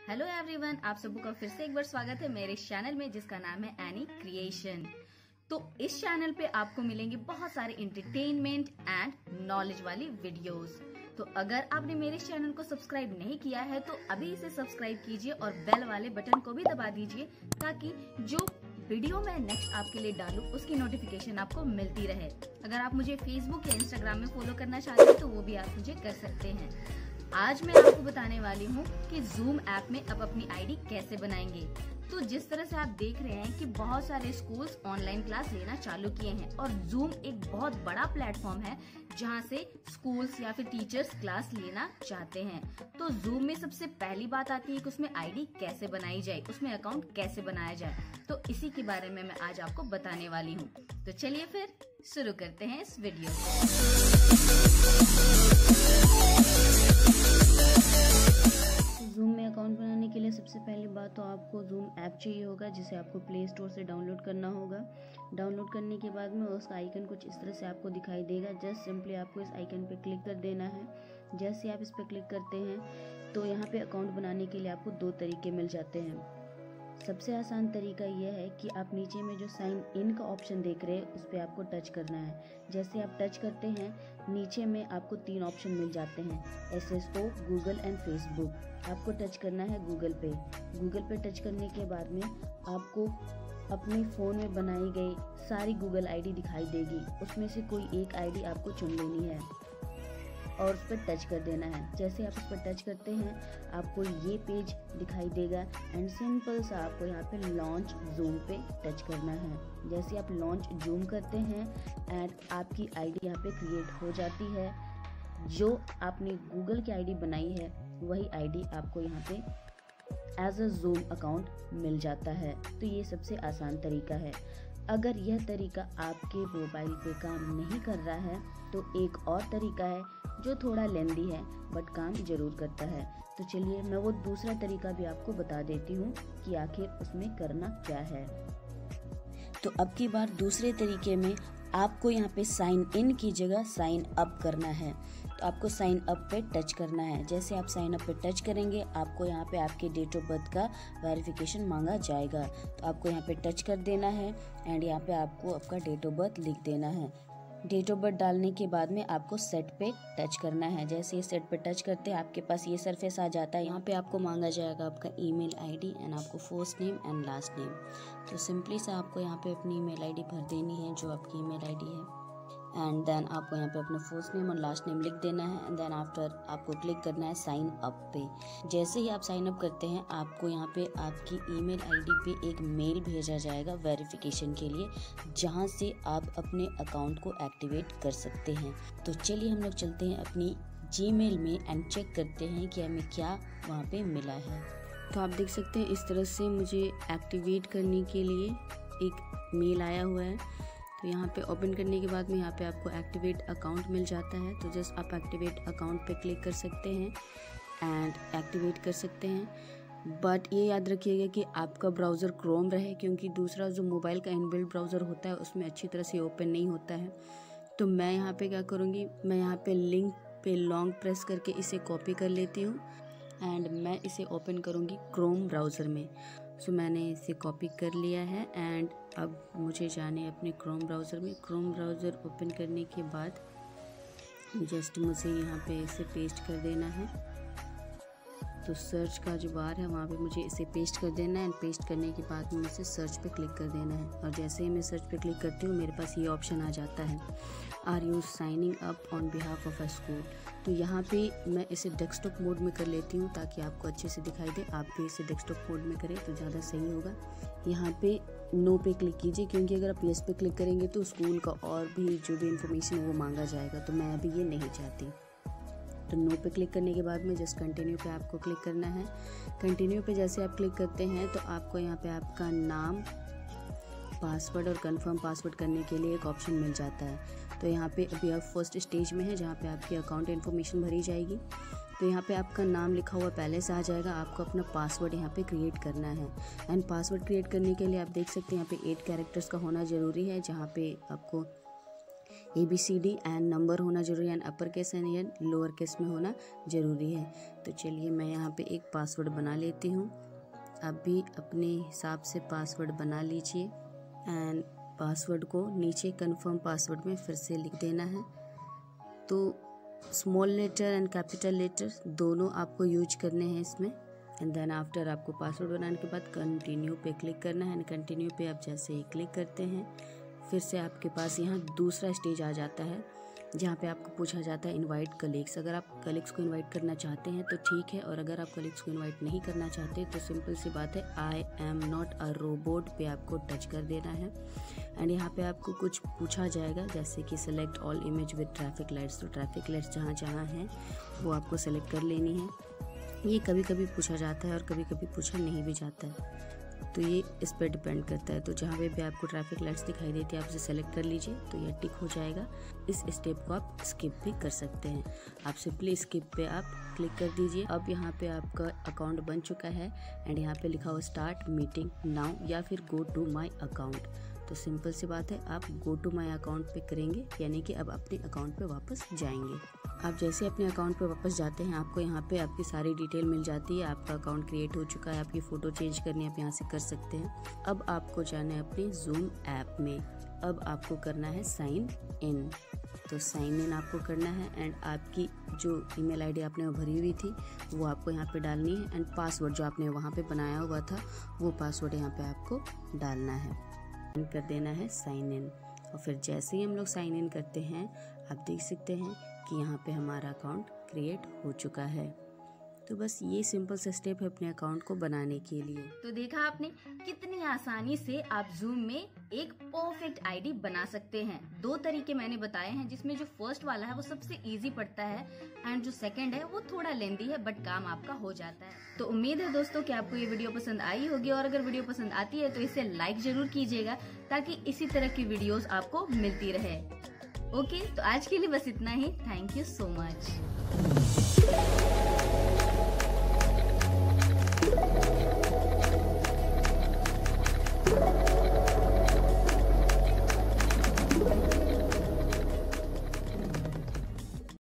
Hello everyone, आप सबको का फिर से एक बार स्वागत है मेरे इस चैनल में जिसका नाम है एनी क्रिएशन। तो इस चैनल पे आपको मिलेंगे बहुत सारे एंटरटेनमेंट एंड नॉलेज वाली वीडियोस। तो अगर आपने मेरे इस चैनल को सब्सक्राइब नहीं किया है तो अभी इसे सब्सक्राइब कीजिए और बेल वाले बटन को भी दबा दीजिए ताकि जो वीडियो मैं नेक्स्ट आपके लिए डालूं उसकी नोटिफिकेशन आपको मिलती रहे। अगर आप मुझे फेसबुक या इंस्टाग्राम में फॉलो करना चाहते हैं तो वो भी आप मुझे कर सकते हैं। आज मैं आपको बताने वाली हूँ कि जूम ऐप में अब अपनी आईडी कैसे बनाएंगे। तो जिस तरह से आप देख रहे हैं कि बहुत सारे स्कूल्स ऑनलाइन क्लास लेना चालू किए हैं और जूम एक बहुत बड़ा प्लेटफॉर्म है जहाँ से स्कूल्स या फिर टीचर्स क्लास लेना चाहते हैं। तो जूम में सबसे पहली बात आती है कि उसमें आईडी कैसे बनाई जाए, उसमें अकाउंट कैसे बनाया जाए। तो इसी के बारे में मैं आज आपको बताने वाली हूँ। तो चलिए फिर शुरू करते हैं इस वीडियो को। जूम में अकाउंट बनाने के लिए सबसे पहली बात तो आपको जूम ऐप चाहिए होगा जिसे आपको प्ले स्टोर से डाउनलोड करना होगा। डाउनलोड करने के बाद में उसका आइकन कुछ इस तरह से आपको दिखाई देगा। जस्ट सिंपली आपको इस आइकन पे क्लिक कर देना है। जैसे आप इस पर क्लिक करते हैं तो यहाँ पे अकाउंट बनाने के लिए आपको दो तरीके मिल जाते हैं। सबसे आसान तरीका यह है कि आप नीचे में जो साइन इन का ऑप्शन देख रहे हैं उस पर आपको टच करना है। जैसे आप टच करते हैं नीचे में आपको तीन ऑप्शन मिल जाते हैं, SSO, गूगल एंड फेसबुक। आपको टच करना है गूगल पे। गूगल पे टच करने के बाद में आपको अपने फ़ोन में बनाई गई सारी गूगल आईडी दिखाई देगी। उसमें से कोई एक आईडी आपको चुन लेनी है और उस पर टच कर देना है। जैसे आप उस पर टच करते हैं आपको ये पेज दिखाई देगा एंड सिंपल सा आपको यहाँ पे लॉन्च जूम पे टच करना है। जैसे आप लॉन्च जूम करते हैं एंड आपकी आईडी यहाँ पे क्रिएट हो जाती है। जो आपने गूगल की आईडी बनाई है वही आईडी आपको यहाँ पे एज अ जूम अकाउंट मिल जाता है। तो ये सबसे आसान तरीका है। अगर यह तरीका आपके मोबाइल पे काम नहीं कर रहा है तो एक और तरीका है जो थोड़ा लेंदी है बट काम जरूर करता है। तो चलिए मैं वो दूसरा तरीका भी आपको बता देती हूँ कि आखिर उसमें करना क्या है। तो अब की बार दूसरे तरीके में आपको यहाँ पे साइन इन की जगह साइन अप करना है। तो आपको साइन अप पे टच करना है। जैसे आप साइन अप पे टच करेंगे आपको यहाँ पे आपके डेट ऑफ बर्थ का वेरिफिकेशन मांगा जाएगा। तो आपको यहाँ पे टच कर देना है एंड यहाँ पे आपको आपका डेट ऑफ बर्थ लिख देना है। डेट ऑफ बर्थ डालने के बाद में आपको सेट पे टच करना है। जैसे ये सेट पे टच करते हैं आपके पास ये सरफेस आ जाता है। यहाँ पे आपको मांगा जाएगा आपका ईमेल आईडी एंड आपको first name and last name. तो सिंपली सा आपको यहाँ पे अपनी ईमेल आईडी भर देनी है जो आपकी ईमेल आईडी है एंड देन आपको यहाँ पे अपना फर्स्ट नेम और लास्ट नेम लिख देना है एंड देन आफ्टर आपको क्लिक करना है साइन अप पे। जैसे ही आप साइन अप करते हैं आपको यहाँ पे आपकी ईमेल आईडी पे एक मेल भेजा जाएगा वेरिफिकेशन के लिए जहाँ से आप अपने अकाउंट को एक्टिवेट कर सकते हैं। तो चलिए हम लोग चलते हैं अपनी जीमेल में एंड चेक करते हैं कि हमें क्या वहाँ पे मिला है। तो आप देख सकते हैं इस तरह से मुझे एक्टिवेट करने के लिए एक मेल आया हुआ है। तो यहाँ पे ओपन करने के बाद में यहाँ पे आपको एक्टिवेट अकाउंट मिल जाता है। तो जस्ट आप एक्टिवेट अकाउंट पे क्लिक कर सकते हैं एंड एक्टिवेट कर सकते हैं। बट ये याद रखिएगा कि आपका ब्राउज़र क्रोम रहे क्योंकि दूसरा जो मोबाइल का इनबिल्ट ब्राउज़र होता है उसमें अच्छी तरह से ओपन नहीं होता है। तो मैं यहाँ पे क्या करूँगी, मैं यहाँ पे लिंक पे लॉन्ग प्रेस करके इसे कॉपी कर लेती हूँ एंड मैं इसे ओपन करूँगी क्रोम ब्राउज़र में। सो मैंने इसे कॉपी कर लिया है एंड अब मुझे जाने अपने क्रोम ब्राउज़र में। क्रोम ब्राउज़र ओपन करने के बाद जस्ट मुझे यहाँ पे इसे पेस्ट कर देना है। तो सर्च का जो बार है वहाँ पे मुझे इसे पेस्ट कर देना है एंड पेस्ट करने के बाद में मुझे सर्च पे क्लिक कर देना है। और जैसे ही मैं सर्च पे क्लिक करती हूँ मेरे पास ये ऑप्शन आ जाता है, are you signing up on behalf of a school. तो यहाँ पे मैं इसे डेस्कटॉप मोड में कर लेती हूँ ताकि आपको अच्छे से दिखाई दे। आप भी इसे डेस्कटॉप मोड में करें तो ज़्यादा सही होगा। यहाँ पे नो पे क्लिक कीजिए क्योंकि अगर आप यस पे क्लिक करेंगे तो स्कूल का और भी जो भी इन्फॉर्मेशन वो मांगा जाएगा। तो मैं अभी ये नहीं चाहती। तो नो पे क्लिक करने के बाद में जस्ट कंटिन्यू पे आपको क्लिक करना है। कंटिन्यू पे जैसे आप क्लिक करते हैं तो आपको यहाँ पे आपका नाम, पासवर्ड और कंफर्म पासवर्ड करने के लिए एक ऑप्शन मिल जाता है। तो यहाँ पे अभी आप फर्स्ट स्टेज में है जहाँ पे आपकी अकाउंट इन्फॉर्मेशन भरी जाएगी। तो यहाँ पे आपका नाम लिखा हुआ पहले से आ जाएगा। आपको अपना पासवर्ड यहाँ पे क्रिएट करना है एंड पासवर्ड क्रिएट करने के लिए आप देख सकते हैं यहाँ पे 8 कैरेक्टर्स का होना ज़रूरी है। जहाँ पे आपको ABCD एंड नंबर होना जरूरी है, upper case and lower case में होना ज़रूरी है। तो चलिए मैं यहाँ पे एक पासवर्ड बना लेती हूँ। आप भी अपने हिसाब से पासवर्ड बना लीजिए एंड पासवर्ड को नीचे कंफर्म पासवर्ड में फिर से लिख देना है। तो small letter and capital letter दोनों आपको यूज करने हैं इसमें। एंड देन आफ्टर आपको पासवर्ड बनाने के बाद कंटिन्यू पे क्लिक करना है। एंड कंटिन्यू पे आप जैसे ही क्लिक करते हैं फिर से आपके पास यहाँ दूसरा स्टेज आ जाता है जहाँ पे आपको पूछा जाता है इनवाइट कलीग्स। अगर आप कलीग्स को इनवाइट करना चाहते हैं तो ठीक है, और अगर आप कलीग्स को इनवाइट नहीं करना चाहते तो सिंपल सी बात है I am not a robot पे आपको टच कर देना है। एंड यहाँ पे आपको कुछ पूछा जाएगा जैसे कि select all image with traffic lights. तो ट्रैफिक लाइट्स जहाँ जहाँ हैं वो आपको सेलेक्ट कर लेनी है। ये कभी कभी पूछा जाता है और कभी कभी पूछा नहीं भी जाता है, तो ये इस पर डिपेंड करता है। तो जहाँ पे भी आपको ट्रैफिक लाइट्स दिखाई देती है आप उसे सेलेक्ट कर लीजिए, तो ये टिक हो जाएगा। इस स्टेप को आप स्किप भी कर सकते हैं। आप सिंपली स्किप पे आप क्लिक कर दीजिए। अब यहाँ पे आपका अकाउंट बन चुका है एंड यहाँ पे लिखा हुआ स्टार्ट मीटिंग नाउ या फिर गो टू माई अकाउंट। तो सिंपल सी बात है, आप गो टू माई अकाउंट पे करेंगे, यानी कि अब अपने अकाउंट पे वापस जाएंगे। आप जैसे अपने अकाउंट पे वापस जाते हैं आपको यहाँ पे आपकी सारी डिटेल मिल जाती है। आपका अकाउंट क्रिएट हो चुका है, आपकी फ़ोटो चेंज करनी है आप यहाँ से कर सकते हैं। अब आपको जाना है अपने जूम ऐप में। अब आपको करना है साइन इन। तो साइन इन आपको करना है एंड आपकी जो ईमेल आईडी आपने भरी हुई थी वो आपको यहाँ पे डालनी है एंड पासवर्ड जो आपने वहाँ पे बनाया हुआ था वो पासवर्ड यहाँ पे आपको डालना है। कर देना है साइन इन। और फिर जैसे ही हम लोग साइन इन करते हैं आप देख सकते हैं कि यहाँ पे हमारा अकाउंट क्रिएट हो चुका है। तो बस ये सिंपल सा स्टेप है अपने अकाउंट को बनाने के लिए। तो देखा आपने कितनी आसानी से आप जूम में एक परफेक्ट आईडी बना सकते हैं। 2 तरीके मैंने बताए हैं, जिसमें जो फर्स्ट वाला है वो सबसे इजी पड़ता है एंड जो सेकंड है वो थोड़ा लेंदी है, बट काम आपका हो जाता है। तो उम्मीद है दोस्तों कि आपको ये वीडियो पसंद आई होगी, और अगर वीडियो पसंद आती है तो इसे लाइक जरूर कीजिएगा ताकि इसी तरह की वीडियोस आपको मिलती रहे। ओके, तो आज के लिए बस इतना ही। Thank you so much.